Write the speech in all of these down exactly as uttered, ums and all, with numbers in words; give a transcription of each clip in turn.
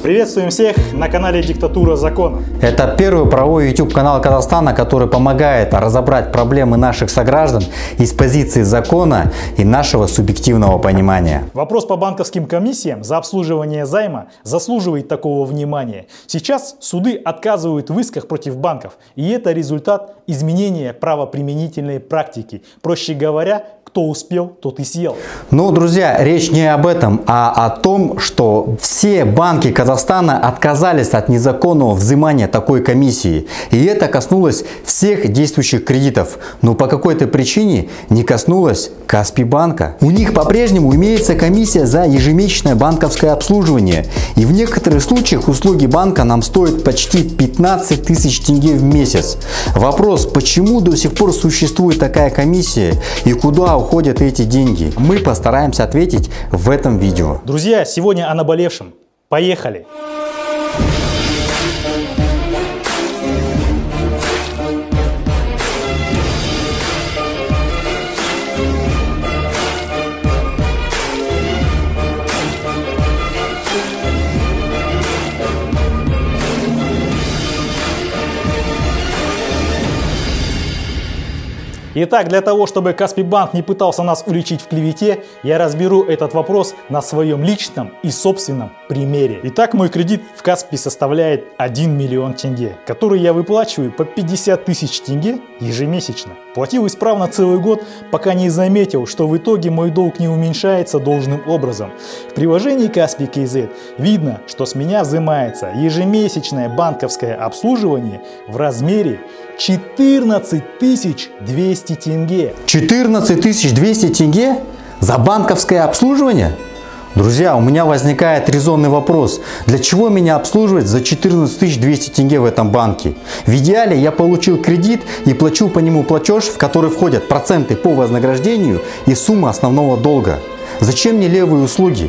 Приветствуем всех на канале Диктатура Закона. Это первый правовой YouTube канал Казахстана, который помогает разобрать проблемы наших сограждан из позиции закона и нашего субъективного понимания. Вопрос по банковским комиссиям за обслуживание займа заслуживает такого внимания. Сейчас суды отказывают в исках против банков, и это результат изменения правоприменительной практики. Проще говоря, кто успел, тот и съел. Ну, друзья, речь не об этом, а о том, что все банки Казахстана отказались от незаконного взимания такой комиссии. И это коснулось всех действующих кредитов. Но по какой-то причине не коснулось Каспийбанка. У них по-прежнему имеется комиссия за ежемесячное банковское обслуживание. И в некоторых случаях услуги банка нам стоят почти пятнадцать тысяч тенге в месяц. Вопрос, почему до сих пор существует такая комиссия и куда уходят эти деньги, мы постараемся ответить в этом видео. Друзья, сегодня о наболевшем. Поехали! Итак, для того, чтобы Каспийбанк не пытался нас уличить в клевете, я разберу этот вопрос на своем личном и собственном примере. Итак, мой кредит в Каспий составляет один миллион тенге, который я выплачиваю по пятьдесят тысяч тенге ежемесячно. Платил исправно целый год, пока не заметил, что в итоге мой долг не уменьшается должным образом. В приложении Каспий кей зет видно, что с меня взимается ежемесячное банковское обслуживание в размере четырнадцать тысяч двести тенге. четырнадцать тысяч двести тенге за банковское обслуживание? Друзья, у меня возникает резонный вопрос. Для чего меня обслуживать за четырнадцать тысяч двести тенге в этом банке? В идеале я получил кредит и плачу по нему платеж, в который входят проценты по вознаграждению и сумма основного долга. Зачем мне левые услуги?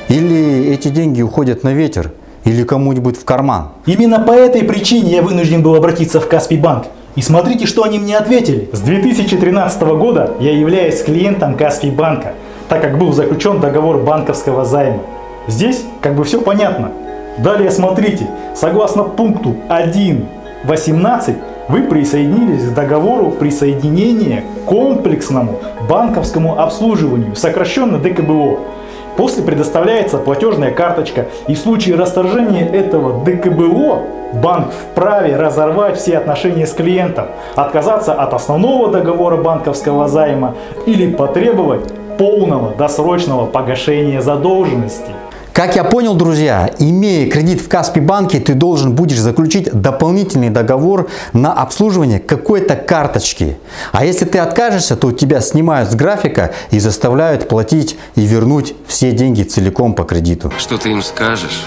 Или эти деньги уходят на ветер? Или кому-нибудь в карман? Именно по этой причине я вынужден был обратиться в Каспийбанк. И смотрите, что они мне ответили. С две тысячи тринадцатого года я являюсь клиентом Каспийбанка, так как был заключен договор банковского займа. Здесь как бы все понятно. Далее смотрите, согласно пункту один точка восемнадцать вы присоединились к договору присоединения к комплексному банковскому обслуживанию, сокращенно дэ ка бэ о. После предоставляется платежная карточка, и в случае расторжения этого дэ ка бэ о банк вправе разорвать все отношения с клиентом, отказаться от основного договора банковского займа или потребовать полного досрочного погашения задолженности. Как я понял, друзья, имея кредит в Каспийбанке, ты должен будешь заключить дополнительный договор на обслуживание какой-то карточки. А если ты откажешься, то тебя снимают с графика и заставляют платить и вернуть все деньги целиком по кредиту. Что ты им скажешь?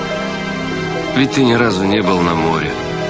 Ведь ты ни разу не был на море.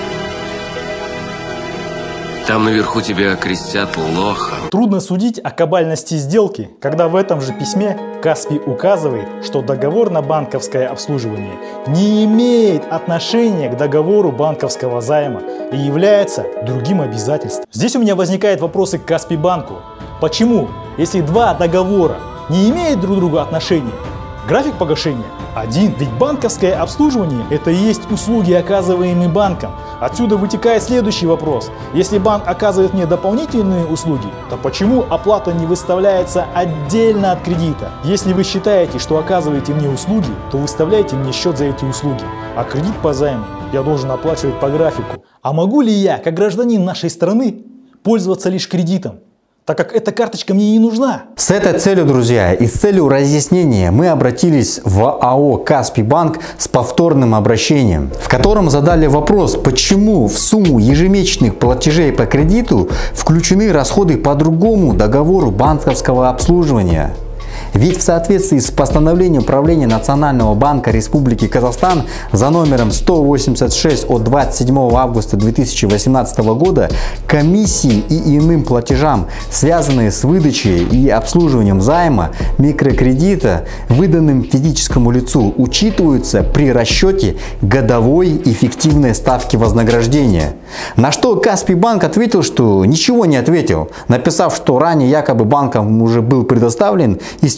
Там наверху тебя окрестят лохом. Трудно судить о кабальности сделки, когда в этом же письме Каспий указывает, что договор на банковское обслуживание не имеет отношения к договору банковского займа и является другим обязательством. Здесь у меня возникают вопросы к Каспийбанку. Почему, если два договора не имеют друг к другу отношения, график погашения один? Ведь банковское обслуживание – это и есть услуги, оказываемые банком. Отсюда вытекает следующий вопрос. Если банк оказывает мне дополнительные услуги, то почему оплата не выставляется отдельно от кредита? Если вы считаете, что оказываете мне услуги, то выставляйте мне счет за эти услуги. А кредит по займу я должен оплачивать по графику. А могу ли я, как гражданин нашей страны, пользоваться лишь кредитом, так как эта карточка мне не нужна? С этой целью, друзья, и с целью разъяснения мы обратились в а о Каспийбанк с повторным обращением, в котором задали вопрос, почему в сумму ежемесячных платежей по кредиту включены расходы по другому договору банковского обслуживания. Ведь в соответствии с постановлением правления Национального банка Республики Казахстан за номером сто восемьдесят шесть от двадцать седьмого августа две тысячи восемнадцатого года комиссии и иным платежам, связанные с выдачей и обслуживанием займа, микрокредита, выданным физическому лицу, учитываются при расчете годовой эффективной ставки вознаграждения. На что Каспийбанк ответил, что ничего не ответил, написав, что ранее якобы банкам уже был предоставлен исчерпывающий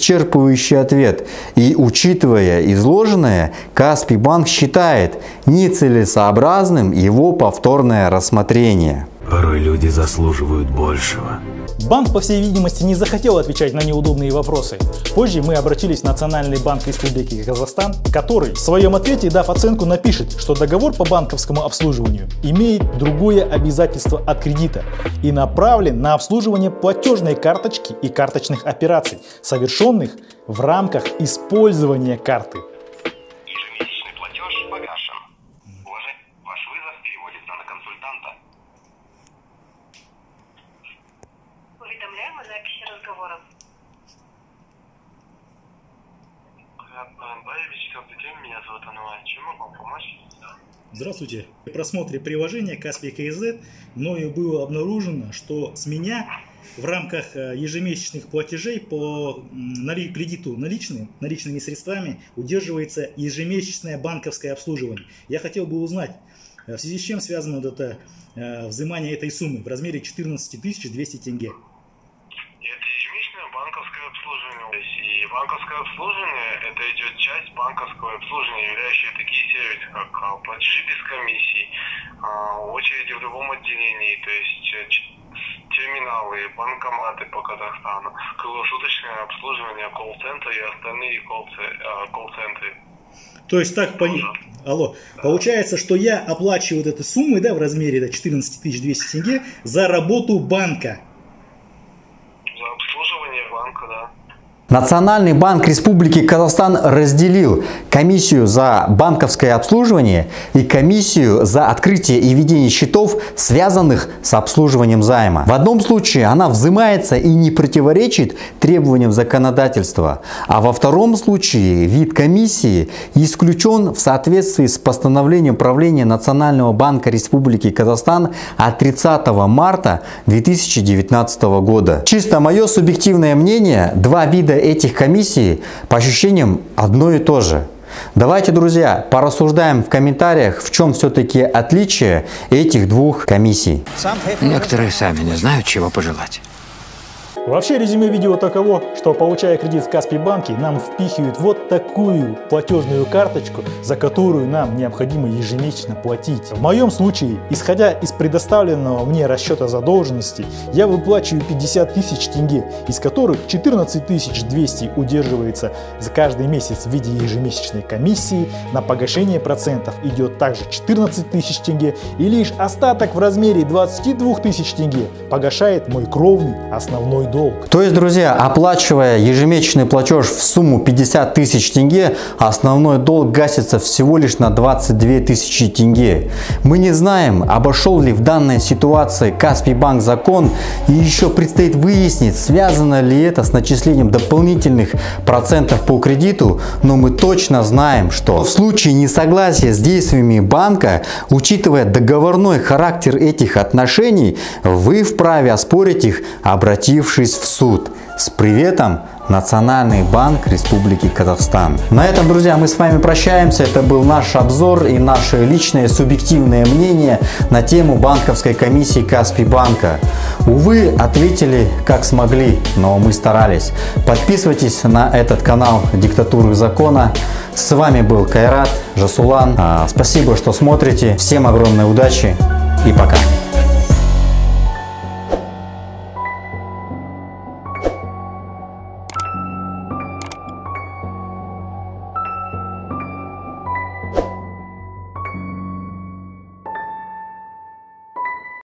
исчерпывающий ответ. И учитывая изложенное, Каспий банк считает нецелесообразным его повторное рассмотрение. Порой люди заслуживают большего. Банк, по всей видимости, не захотел отвечать на неудобные вопросы. Позже мы обратились в Национальный банк Республики Казахстан, который в своем ответе, дав оценку, напишет, что договор по банковскому обслуживанию имеет другое обязательство от кредита и направлен на обслуживание платежной карточки и карточных операций, совершенных в рамках использования карты. Ежемесячный платеж погашен. Уважать ваш вызов переводится на консультанта. Уведомляем о записи разговора. четвертый день, меня зовут Ануар. Чем могу вам помочь? Здравствуйте. При просмотре приложения Каспий КСЗ мною было обнаружено, что с меня в рамках ежемесячных платежей по кредиту наличным, наличными средствами удерживается ежемесячное банковское обслуживание. Я хотел бы узнать, в связи с чем связано вот это взимание этой суммы в размере четырнадцать тысяч двести тенге. Это ежемесячное банковское обслуживание. И банковское обслуживание – это идет часть банковского обслуживания, являющая такие сервисы, как платежи без комиссий, очереди в любом отделении, то есть терминалы, банкоматы по Казахстану, круглосуточное обслуживание, колл-центра и остальные колл-центры. То есть так, пони... Алло, получается, что я оплачиваю вот эту сумму, да, в размере да, четырнадцать тысяч двести тенге за работу банка. За обслуживание банка, да. Национальный банк Республики Казахстан разделил комиссию за банковское обслуживание и комиссию за открытие и ведение счетов, связанных с обслуживанием займа. В одном случае она взимается и не противоречит требованиям законодательства, а во втором случае вид комиссии исключен в соответствии с постановлением правления Национального банка Республики Казахстан от тридцатого марта две тысячи девятнадцатого года. Чисто мое субъективное мнение, два вида этих комиссий по ощущениям одно и то же. Давайте, друзья, порассуждаем в комментариях, в чем все-таки отличие этих двух комиссий. Некоторые сами не знают, чего пожелать. Вообще резюме видео таково, что получая кредит в Каспий банке, нам впихивают вот такую платежную карточку, за которую нам необходимо ежемесячно платить. В моем случае, исходя из предоставленного мне расчета задолженности, я выплачиваю пятьдесят тысяч тенге, из которых четырнадцать тысяч двести удерживается за каждый месяц в виде ежемесячной комиссии, на погашение процентов идет также четырнадцать тысяч тенге, и лишь остаток в размере двадцати двух тысяч тенге погашает мой кровный основной долг. То есть, друзья, оплачивая ежемесячный платеж в сумму пятьдесят тысяч тенге, основной долг гасится всего лишь на двадцать две тысячи тенге. Мы не знаем, обошел ли в данной ситуации Каспий банк закон, и еще предстоит выяснить, связано ли это с начислением дополнительных процентов по кредиту, но мы точно знаем, что в случае несогласия с действиями банка, учитывая договорной характер этих отношений, вы вправе оспорить их, обратившись в суд. С приветом, Национальный банк Республики Казахстан. На этом, друзья, мы с вами прощаемся. Это был наш обзор и наше личное субъективное мнение на тему банковской комиссии Каспий банка. Увы, ответили как смогли, но мы старались. Подписывайтесь на этот канал Диктатуры закона. С вами был Кайрат Жасулан. Спасибо, что смотрите. Всем огромной удачи и пока.